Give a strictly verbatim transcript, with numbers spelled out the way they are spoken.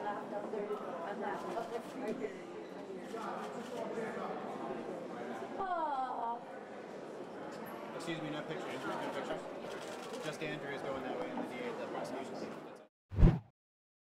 laughed up there. I laughed up there. Aww. Excuse me, no picture. No picture. Just Andrea is going that way and the D A, the prosecution.